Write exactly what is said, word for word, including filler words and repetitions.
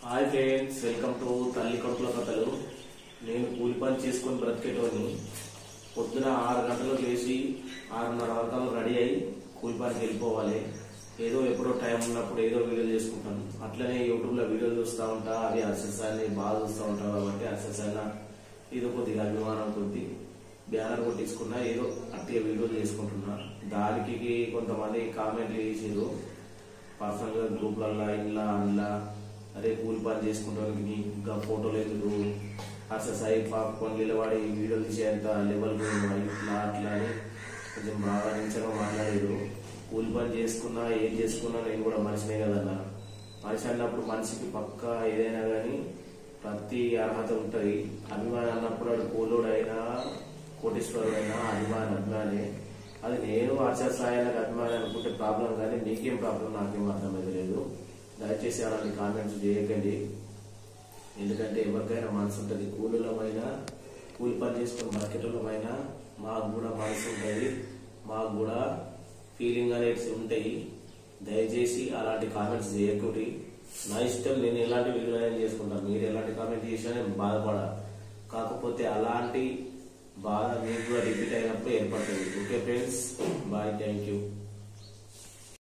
Hi friends, welcome to తల్లి కడుపుల కథలు. నేను కూలి పని చేసుకొని బ్రతికేటోని. పొద్దున ఆరు గంటలకు లేచి ఆరున్నర వరకు రెడీ అయ్యి కూలి పనికి వెళ్ళిపోవాలి. ఏదో ఎప్పుడో టైం ఉన్నప్పుడు ఏదో వీడియోలు చేసుకుంటాను. అట్లనే యూట్యూబ్ లో వీడియోలు చూస్తూ ఉంటా. అవి అర్సెసాన్ని బాగా చూస్తూ ఉంటాను కాబట్టి అర్సెసైనా ఏదో కొద్దిగా అభిమానం కొద్ది బ్యానర్ కొట్టించుకున్నా ఏదో అట్టిగా వీడియోలు చేసుకుంటున్నా. దానికి కొంతమంది కామెంట్లు చేసారు పర్సనల్ గా గ్రూప్లల్లా ఇంట్లో అందులో, అదే కూలి పని చేసుకుంటానికి నీకు ఇంకా ఫోటోలు ఎందుకు, అర్సెసాయి పాపకొని నిలబడి వీడియోలు తీసేంత లెవెల్ ఇట్లా అట్లా అని కొంచెం బాగా నించగా మాట్లాడారు. కూలి పని చేసుకున్నా ఏం చేసుకున్నా నేను కూడా మనిషినే కదన్నా. మనిషి అన్నప్పుడు మనిషికి పక్క ఏదైనా కానీ ప్రతి అర్హత ఉంటుంది. అభిమానం అన్నప్పుడు అది కూలోడైనా కోటీశ్వరుడైనా అభిమాని అభిమానే. అది నేను అర్సెసాయిలకు అభిమాని అనుకుంటే ప్రాబ్లం, కానీ నీకేం ప్రాబ్లం నాకేం అర్థమైతే లేదు. దయచేసి అలాంటి కామెంట్స్ చేయకండి. ఎందుకంటే ఎవరికైనా మనసు ఉంటుంది. కూలీలమైనా కూలి పని చేసుకుని బతికేటోళ్ళమైనా మాకు కూడా మనసు ఉంటుంది, మాకు కూడా ఫీలింగ్ అనేది ఉంటాయి. దయచేసి అలాంటి కామెంట్స్ చేయకూడదు. నా ఇష్టం, నేను ఎలాంటి వీడియో చేసుకుంటాను. మీరు ఎలాంటి కామెంట్ చేసినా నేను బాధపడా. కాకపోతే అలాంటి బాధ మీకు కూడా రిపీట్ అయినప్పుడు ఏర్పడుతుంది. Okay friends, bye, thank you.